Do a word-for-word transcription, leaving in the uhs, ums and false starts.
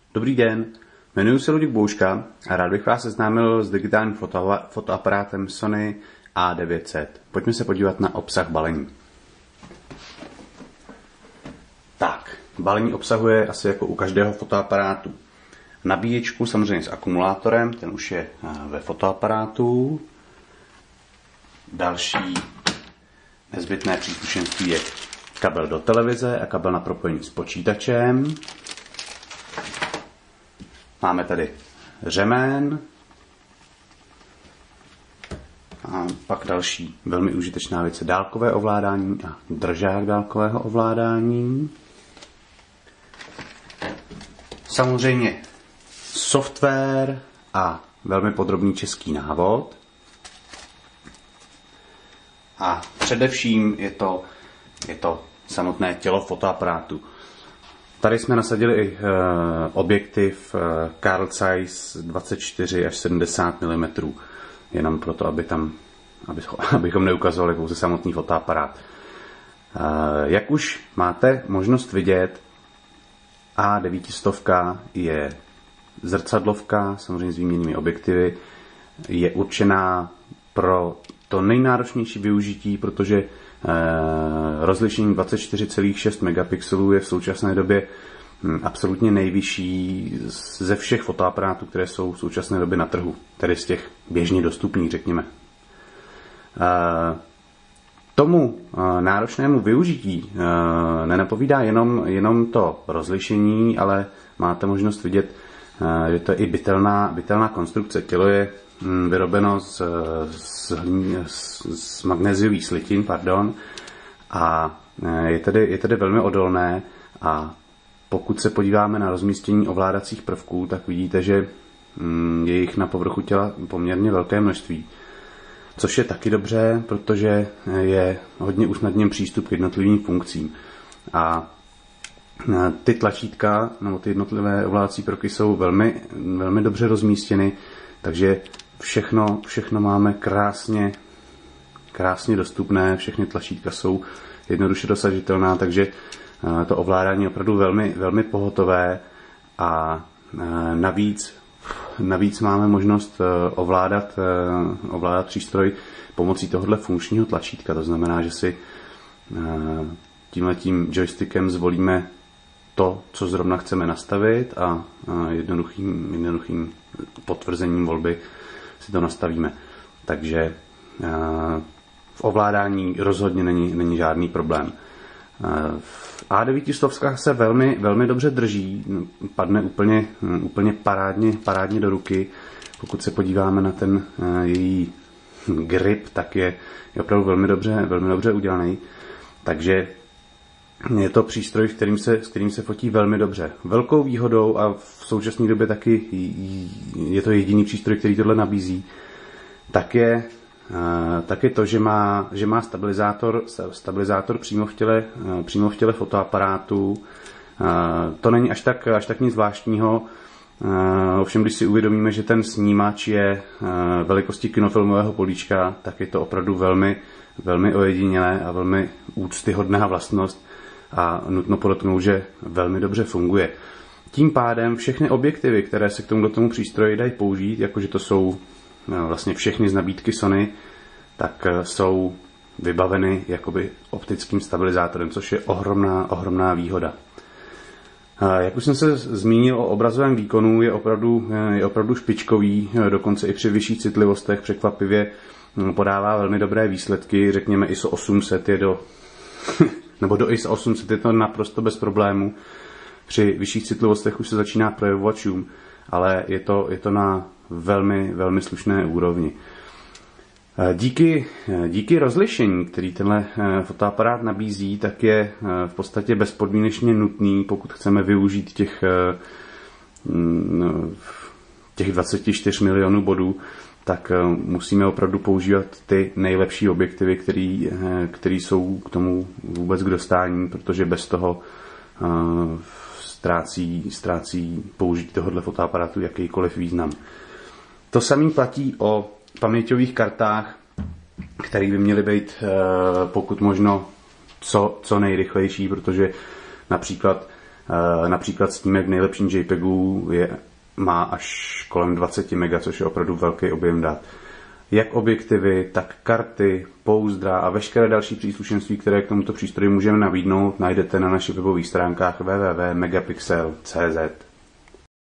Dobrý den, jmenuji se Luděk Bouška a rád bych vás seznámil s digitálním foto- fotoaparátem Sony A devět set. Pojďme se podívat na obsah balení. Tak, balení obsahuje asi jako u každého fotoaparátu nabíječku, samozřejmě s akumulátorem, ten už je ve fotoaparátu. Další nezbytné příslušenství je kabel do televize a kabel na propojení s počítačem. Máme tady řemen a pak další velmi užitečná věc je dálkové ovládání a držák dálkového ovládání. Samozřejmě software a velmi podrobný český návod. A především je to, je to samotné tělo fotoaparátu. Tady jsme nasadili i e, objektiv e, Carl Zeiss dvacet čtyři až sedmdesát milimetrů, jenom proto, aby tam, aby, abychom neukazovali pouze samotný fotoaparát. E, jak už máte možnost vidět, A devět set je zrcadlovka, samozřejmě s výměnnými objektivy, je určená pro to nejnáročnější využití, protože rozlišení dvacet čtyři celá šest megapixelů je v současné době absolutně nejvyšší ze všech fotoaparátů, které jsou v současné době na trhu, tedy z těch běžně dostupných, řekněme. Tomu náročnému využití nenapovídá jenom, jenom to rozlišení, ale máte možnost vidět, že to je i bytelná, bytelná konstrukce. Tělo je vyrobeno z, z, z, z magnéziových slitin, pardon, a je tedy, je tedy velmi odolné, a pokud se podíváme na rozmístění ovládacích prvků, tak vidíte, že je jich na povrchu těla poměrně velké množství, což je taky dobře, protože je hodně usnadněn přístup k jednotlivým funkcím. A ty tlačítka, nebo ty jednotlivé ovládací prvky jsou velmi, velmi dobře rozmístěny, takže všechno, všechno máme krásně, krásně dostupné, všechny tlačítka jsou jednoduše dosažitelná, takže to ovládání je opravdu velmi, velmi pohotové a navíc, navíc máme možnost ovládat, ovládat přístroj pomocí tohohle funkčního tlačítka. To znamená, že si tímhletím joystickem zvolíme to, co zrovna chceme nastavit, a jednoduchým, jednoduchým potvrzením volby si to nastavíme. Takže v ovládání rozhodně není, není žádný problém. V A devět set se velmi, velmi dobře drží, padne úplně, úplně parádně, parádně do ruky. Pokud se podíváme na ten její grip, tak je, je opravdu velmi dobře, velmi dobře udělaný. Takže je to přístroj, s kterým, se, s kterým se fotí velmi dobře. Velkou výhodou, a v současné době taky je to jediný přístroj, který tohle nabízí, tak je, tak je to, že má, že má stabilizátor, stabilizátor přímo v těle, přímo v těle fotoaparátu. To není až tak, až tak nic zvláštního. Ovšem, když si uvědomíme, že ten snímač je velikosti kinofilmového políčka, tak je to opravdu velmi, velmi ojedinělé a velmi úctyhodná vlastnost. A nutno podotknout, že velmi dobře funguje. Tím pádem všechny objektivy, které se k tomu, do tomu přístroji dají použít, jakože to jsou vlastně všechny z nabídky Sony, tak jsou vybaveny jakoby optickým stabilizátorem, což je ohromná, ohromná výhoda. Jak už jsem se zmínil o obrazovém výkonu, je opravdu, je opravdu špičkový, dokonce i při vyšších citlivostech překvapivě podává velmi dobré výsledky, řekněme I S O osm set je do... nebo do I S O osm set je to naprosto bez problémů. Při vyšších citlivostech už se začíná projevovat šum, ale je to, je to na velmi, velmi slušné úrovni. Díky, díky rozlišení, který tenhle fotoaparát nabízí, tak je v podstatě bezpodmínečně nutný, pokud chceme využít těch, těch dvacet čtyři milionů bodů, tak musíme opravdu používat ty nejlepší objektivy, který, který jsou k tomu vůbec k dostání, protože bez toho ztrácí, ztrácí použití tohoto fotoaparátu jakýkoliv význam. To samé platí o paměťových kartách, které by měly být pokud možno co, co nejrychlejší, protože například Například snímek v nejlepším JPEGu je, má až kolem dvacet mega, což je opravdu velký objem dat. Jak objektivy, tak karty, pouzdra a veškeré další příslušenství, které k tomuto přístroji můžeme nabídnout, najdete na našich webových stránkách w w w tečka megapixel tečka c z.